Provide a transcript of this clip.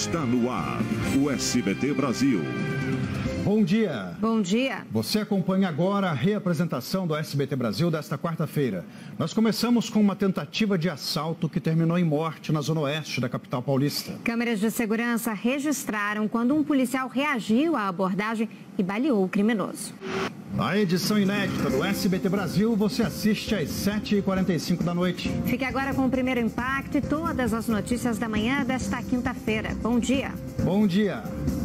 Está no ar o SBT Brasil. Bom dia. Bom dia. Você acompanha agora a reapresentação do SBT Brasil desta quarta-feira. Nós começamos com uma tentativa de assalto que terminou em morte na zona oeste da capital paulista. Câmeras de segurança registraram quando um policial reagiu à abordagem e baleou o criminoso. A edição inédita do SBT Brasil você assiste às 7h45 da noite. Fique agora com o primeiro impacto e todas as notícias da manhã desta quinta-feira. Bom dia. Bom dia.